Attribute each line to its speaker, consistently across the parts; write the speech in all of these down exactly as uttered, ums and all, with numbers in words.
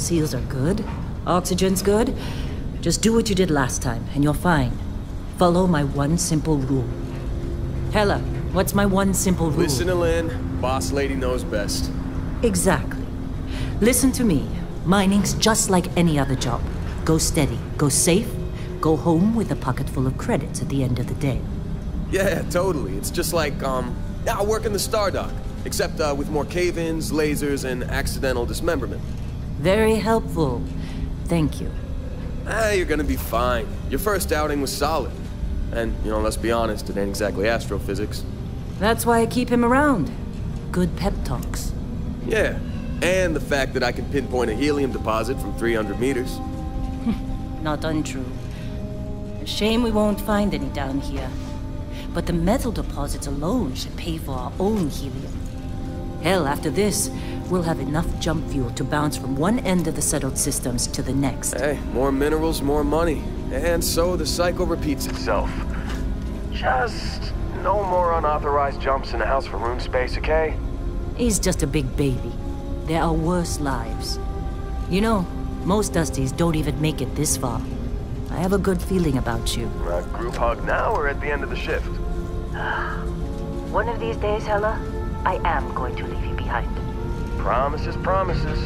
Speaker 1: seals are good, oxygen's good, just do what you did last time, and you're fine. Follow my one simple rule. Hella, what's my one simple rule?
Speaker 2: Listen to Lynn. Boss lady knows best.
Speaker 1: Exactly. Listen to me. Mining's just like any other job. Go steady, go safe, go home with a pocket full of credits at the end of the day.
Speaker 2: Yeah, totally. It's just like, um, I work in the Stardock. Except uh, with more cave-ins, lasers, and accidental dismemberment.
Speaker 1: Very helpful. Thank you.
Speaker 2: Ah, you're gonna be fine. Your first outing was solid. And, you know, let's be honest, it ain't exactly astrophysics.
Speaker 1: That's why I keep him around. Good pep talks.
Speaker 2: Yeah, and the fact that I can pinpoint a helium deposit from three hundred meters.
Speaker 1: Not untrue. A shame we won't find any down here. But the metal deposits alone should pay for our own helium. Hell, after this, we'll have enough jump fuel to bounce from one end of the settled systems to the next.
Speaker 2: Hey, more minerals, more money. And so the cycle repeats itself. Just no more unauthorized jumps in the house for room space, okay?
Speaker 1: He's just a big baby. There are worse lives. You know, most Dusties don't even make it this far. I have a good feeling about you.
Speaker 2: Uh, group hug now or at the end of the shift?
Speaker 1: One of these days, Hella, I am going to leave you behind.
Speaker 2: Promises, promises.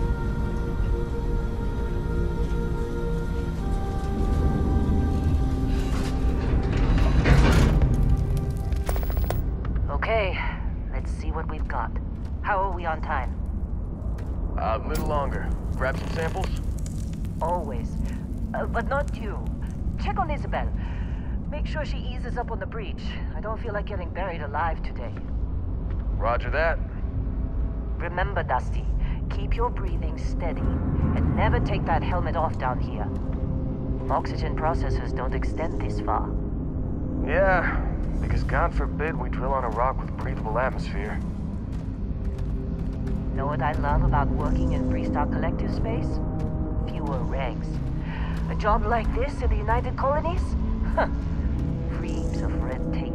Speaker 1: Okay, let's see what we've got. How are we on time?
Speaker 2: Uh, a little longer. Grab some samples?
Speaker 1: Always. Uh, but not you. Check on Isabel. Make sure she eases up on the breach. I don't feel like getting buried alive today.
Speaker 2: Roger that.
Speaker 1: Remember, Dusty, keep your breathing steady, and never take that helmet off down here. Oxygen processors don't extend this far.
Speaker 2: Yeah, because God forbid we drill on a rock with breathable atmosphere.
Speaker 1: Know what I love about working in Freestar Collective space? Fewer regs. A job like this in the United Colonies? Huh. Reams of red tape.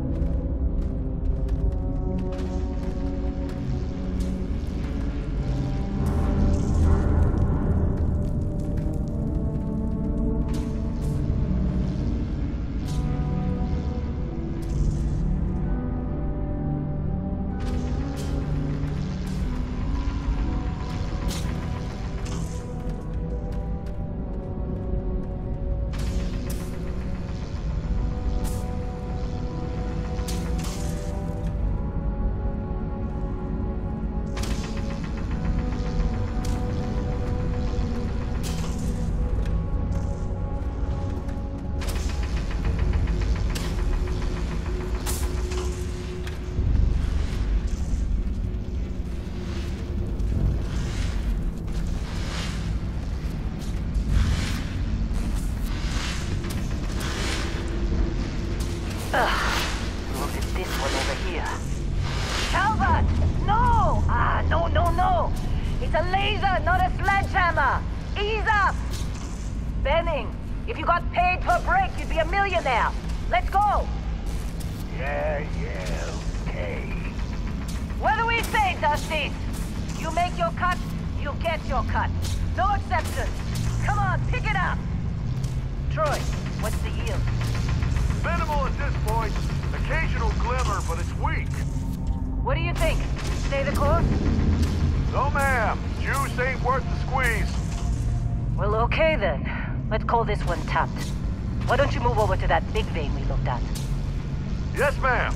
Speaker 1: Look at this one over here. Calvert! No! Ah, no, no, no! It's a laser, not a sledgehammer! Ease up! Benning, if you got paid per break, you'd be a millionaire. Let's go!
Speaker 3: Yeah, yeah, okay.
Speaker 1: What do we say, Dusty? You make your cut, you get your cut. No exceptions. Come on, pick it up! Troy, what's the yield?
Speaker 3: Minimal at this point. Occasional glimmer, but it's weak.
Speaker 1: What do you think? Stay the course?
Speaker 3: No, ma'am. Juice ain't worth the squeeze.
Speaker 1: Well, okay then. Let's call this one tapped. Why don't you move over to that big vein we looked at?
Speaker 3: Yes, ma'am.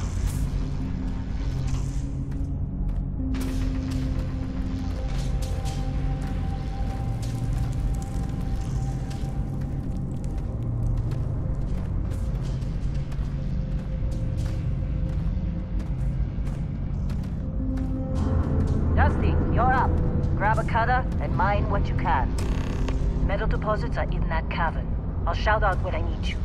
Speaker 1: Dusty, you're up. Grab a cutter and mine what you can. Metal deposits are in that cavern. I'll shout out when I need you.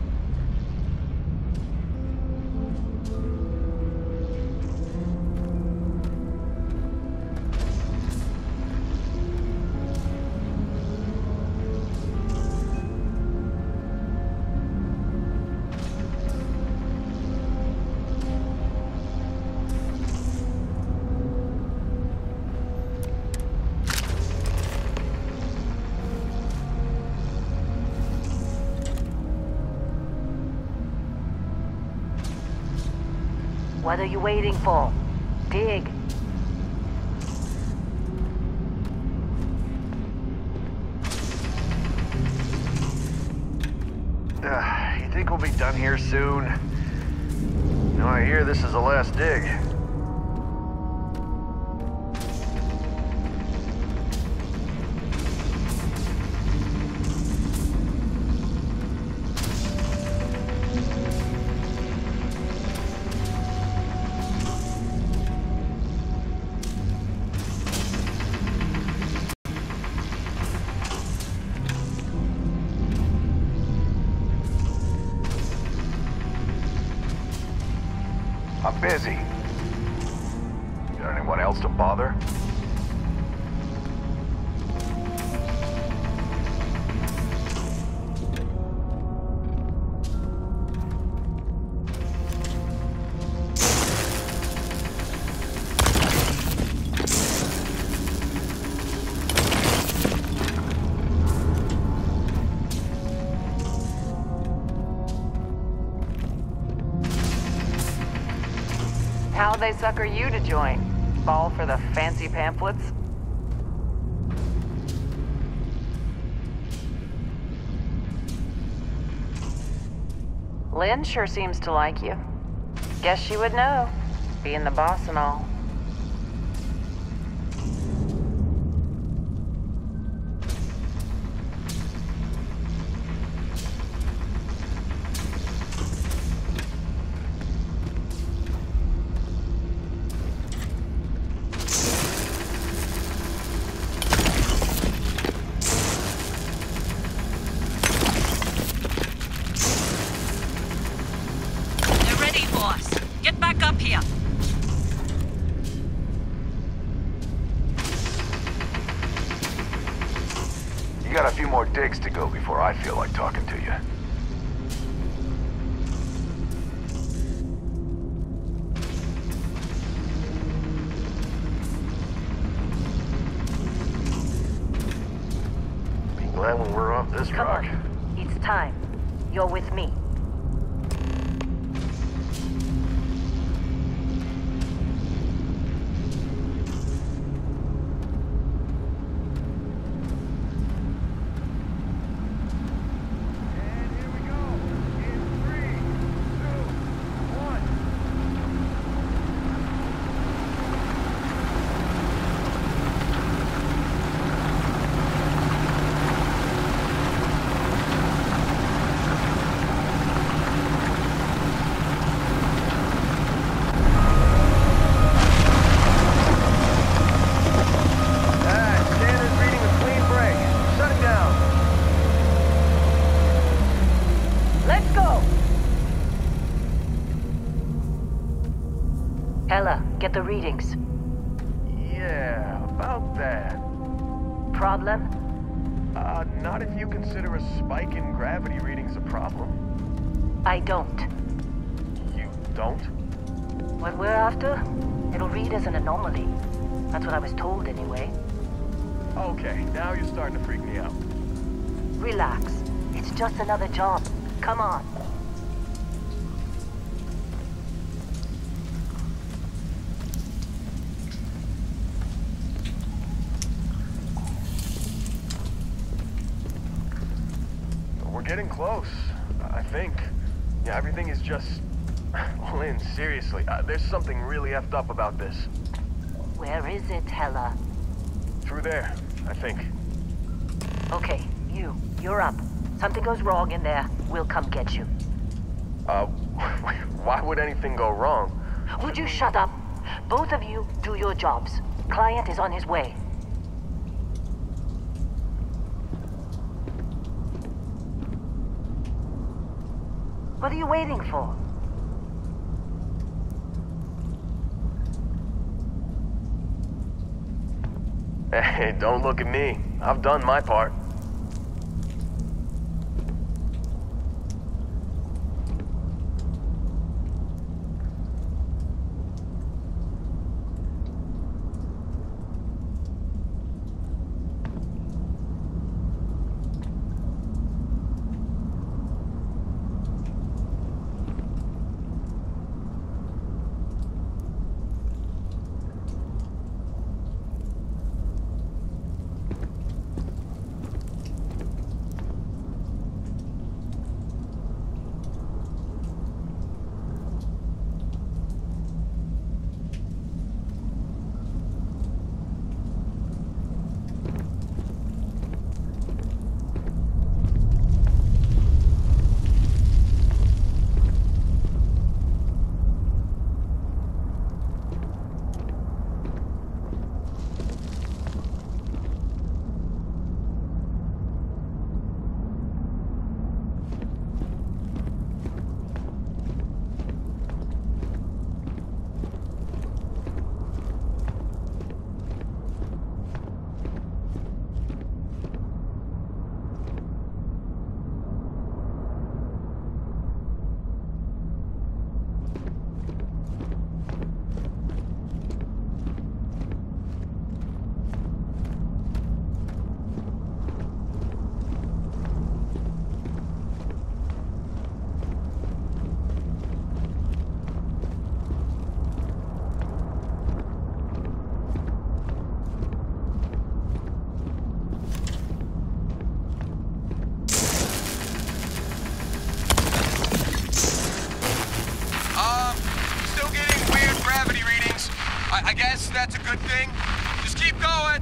Speaker 1: What are you waiting for? Dig.
Speaker 3: Uh, you think we'll be done here soon? You know, I hear this is the last dig. I'm busy. Got anyone else to bother?
Speaker 4: How'd they sucker you to join? Fall for the fancy pamphlets? Lynn sure seems to like you. Guess she would know, being the boss and all.
Speaker 1: Get back up here!
Speaker 3: You got a few more digs to go before I feel like talking to you. Be glad when we're off this
Speaker 1: Come
Speaker 3: rock.
Speaker 1: on. It's time. You're with me. Ella, get the readings.
Speaker 3: Yeah, about that.
Speaker 1: Problem?
Speaker 3: Uh, not if you consider a spike in gravity readings a problem.
Speaker 1: I don't.
Speaker 3: You don't?
Speaker 1: What we're after, it'll read as an anomaly. That's what I was told anyway.
Speaker 3: Okay, now you're starting to freak me out.
Speaker 1: Relax. It's just another job. Come on.
Speaker 3: We're getting close, I think. Yeah, everything is just... Lynn, seriously, uh, there's something really effed up about this.
Speaker 1: Where is it, Hella?
Speaker 3: Through there, I think.
Speaker 1: Okay, you. You're up. Something goes wrong in there, we'll come get you.
Speaker 3: Uh, why would anything go wrong?
Speaker 1: Would you shut up? Both of you do your jobs. Client is on his way. What are you waiting for?
Speaker 3: Hey, don't look at me. I've done my part.
Speaker 2: I, I guess that's a good thing. Just keep going.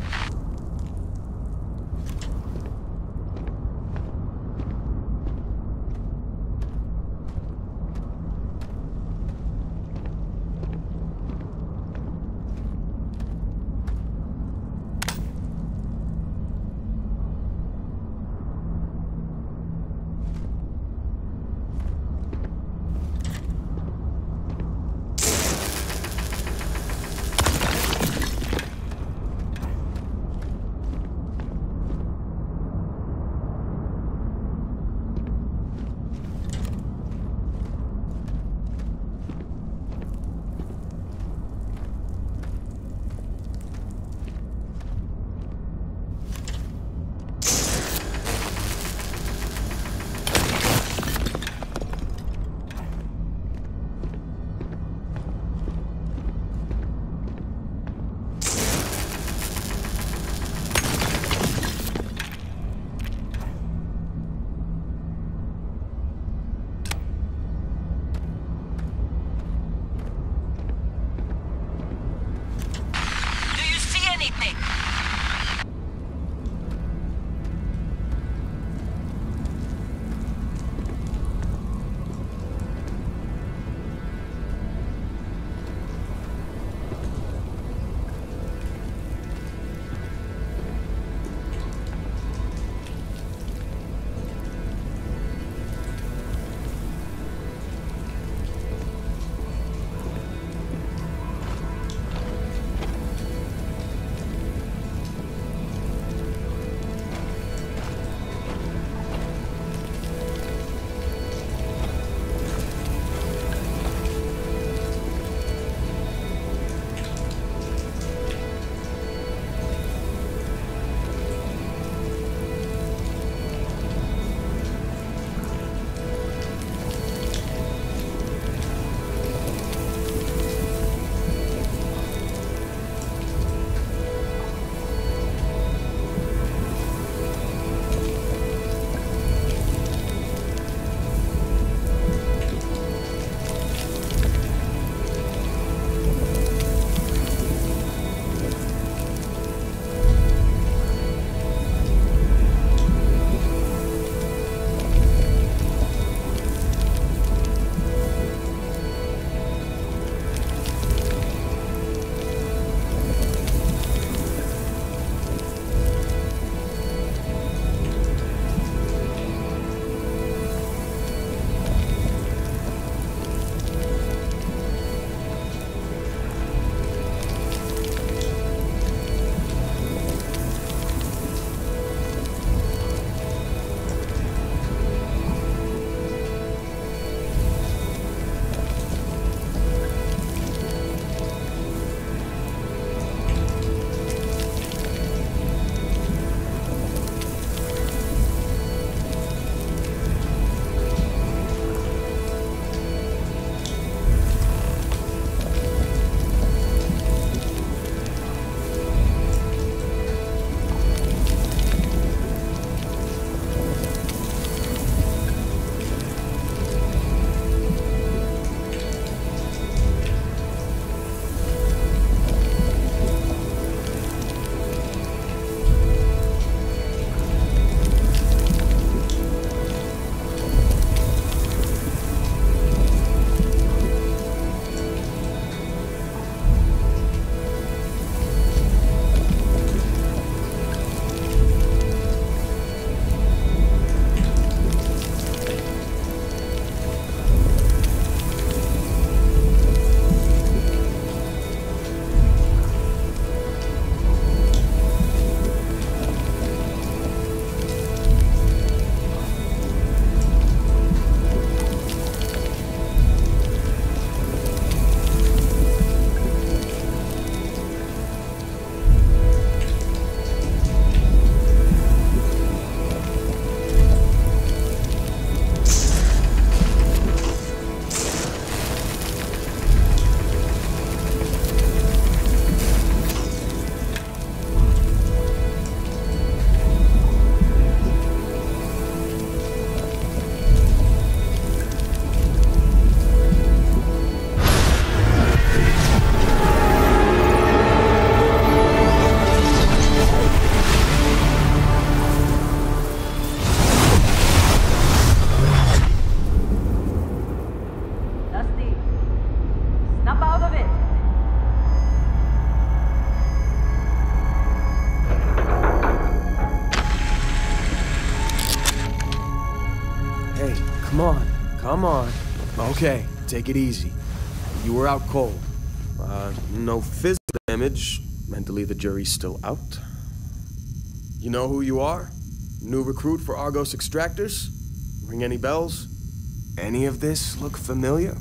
Speaker 2: come on. Okay, take it easy. You were out cold. Uh, no physical damage. Mentally, the jury's still out. You know who you are? New recruit for Argos Extractors? Ring any bells? Any of this look familiar?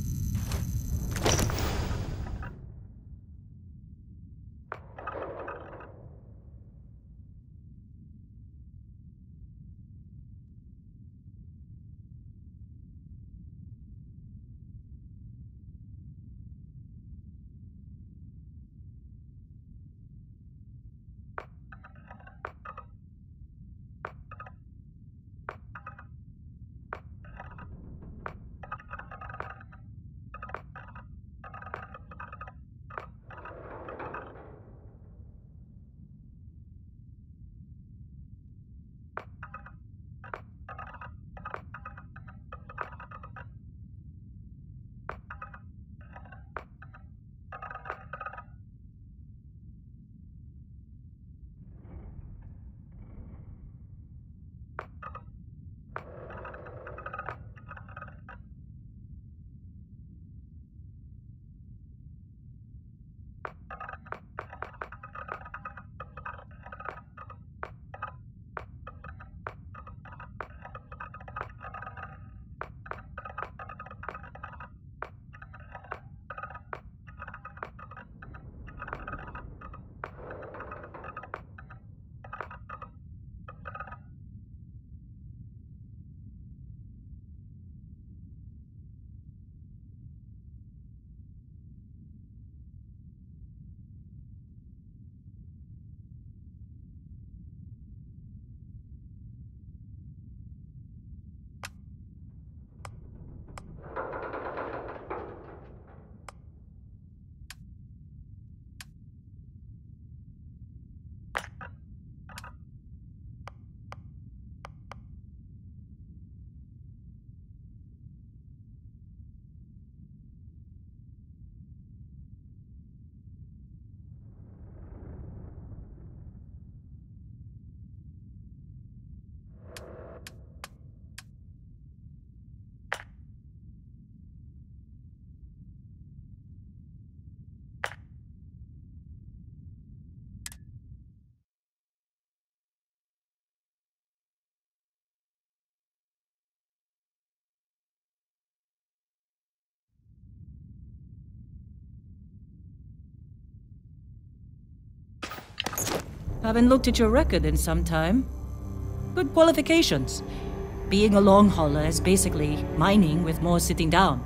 Speaker 1: Haven't looked at your record in some time. Good qualifications. Being a long hauler is basically mining with more sitting down.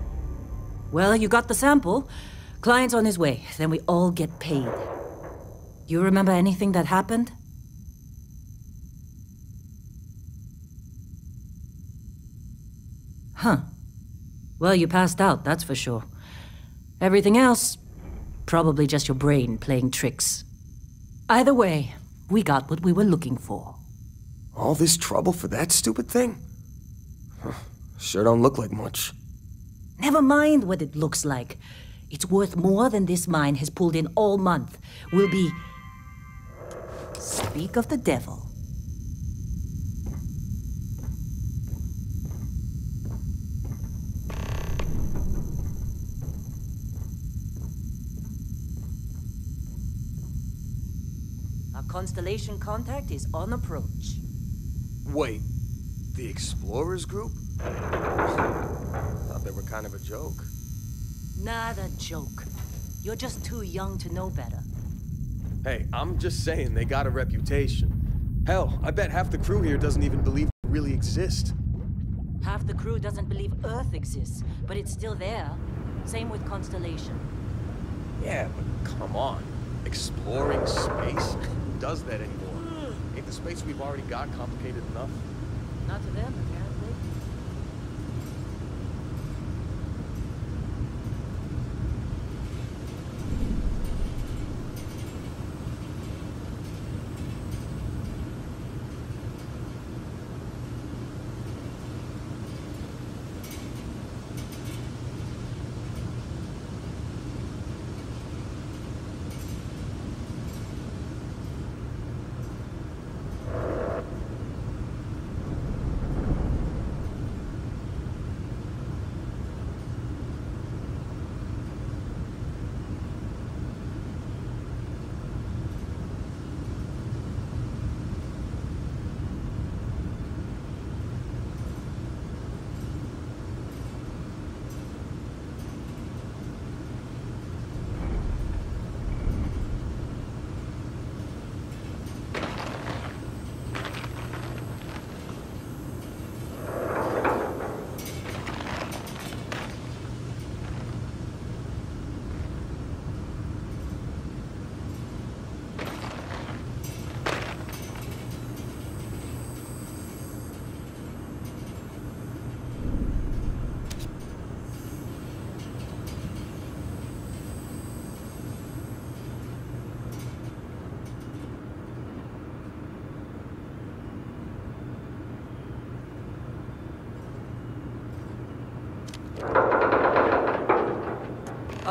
Speaker 1: Well, you got the sample. Client's on his way, then we all get paid. You remember anything that happened? Huh. Well, you passed out, that's for sure. Everything else, probably just your brain playing tricks. Either way, we got what we were looking for.
Speaker 2: All this trouble for that stupid thing? Huh. Sure don't look like much.
Speaker 1: Never mind what it looks like. It's worth more than this mine has pulled in all month. We'll be... Speak of the devil. Our Constellation contact is on approach.
Speaker 2: Wait, the Explorers group? Thought they were kind of a joke.
Speaker 1: Not a joke. You're just too young to know better.
Speaker 2: Hey, I'm just saying they got a reputation. Hell, I bet half the crew here doesn't even believe they really exist.
Speaker 1: Half the crew doesn't believe Earth exists, but it's still there. Same with Constellation.
Speaker 2: Yeah, but come on. Exploring space? Who does that anymore? Ain't the space we've already got complicated enough?
Speaker 1: Not to them, apparently.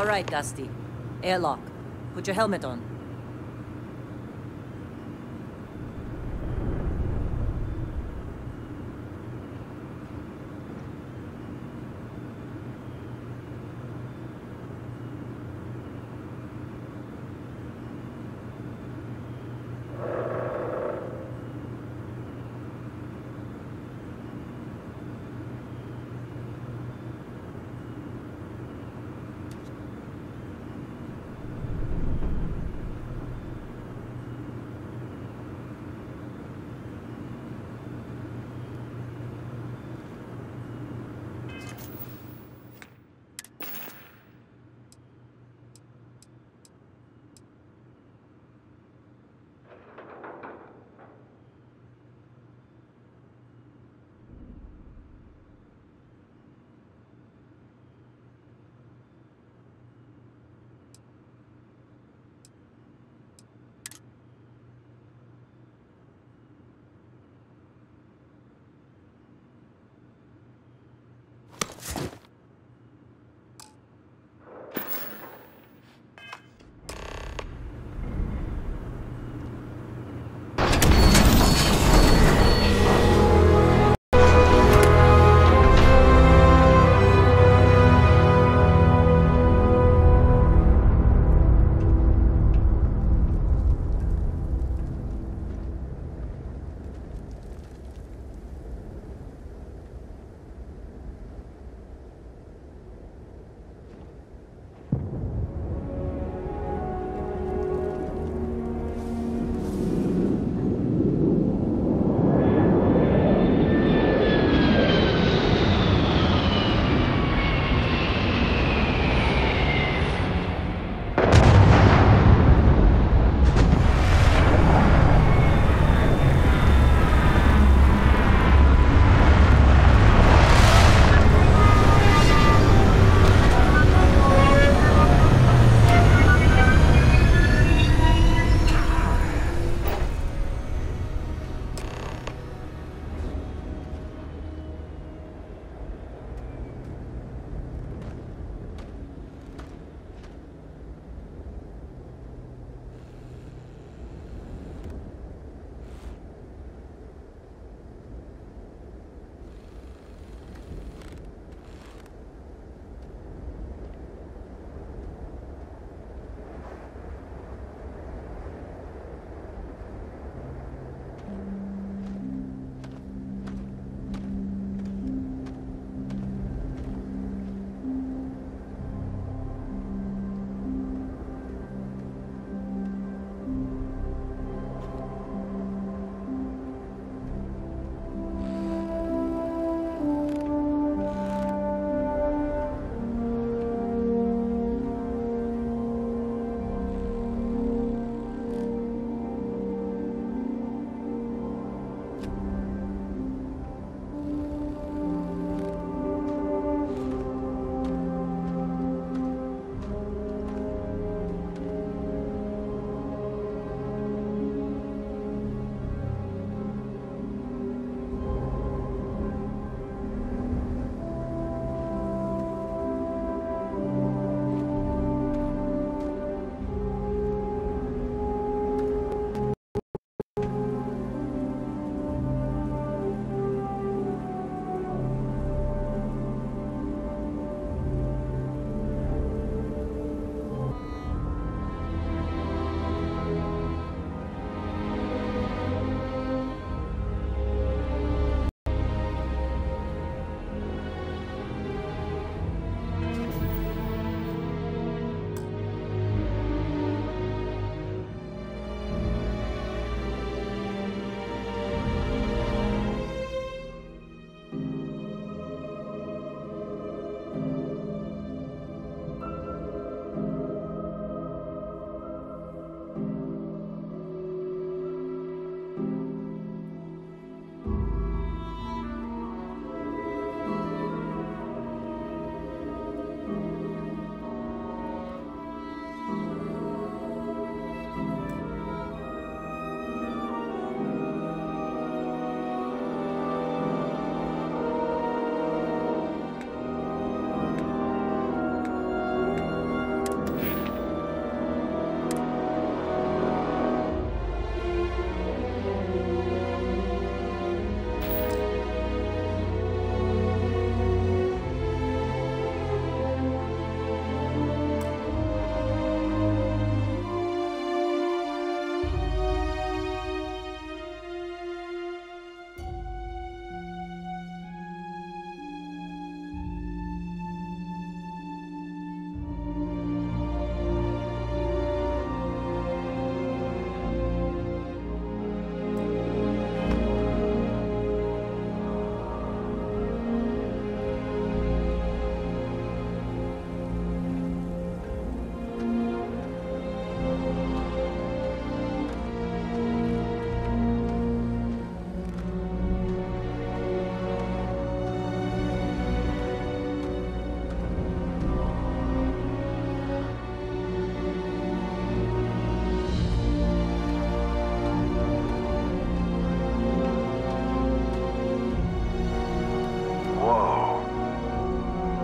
Speaker 1: All right, Dusty. Airlock. Put your helmet on.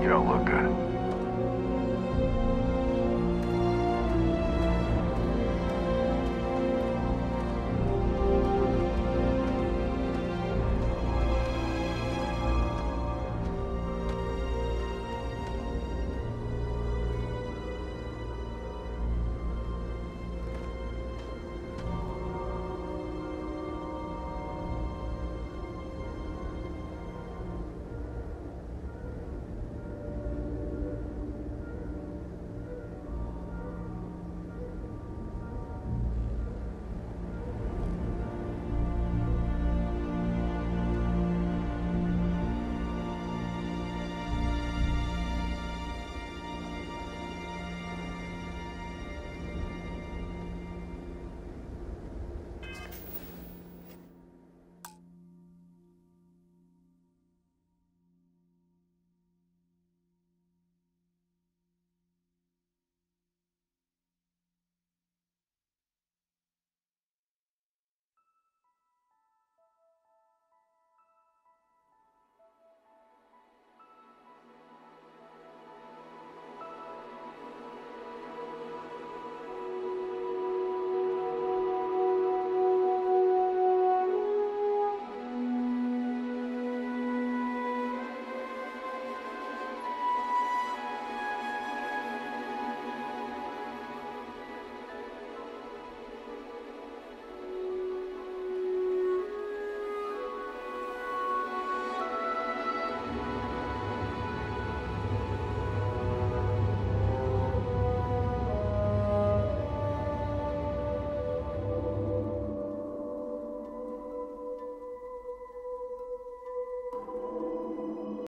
Speaker 3: You don't look good.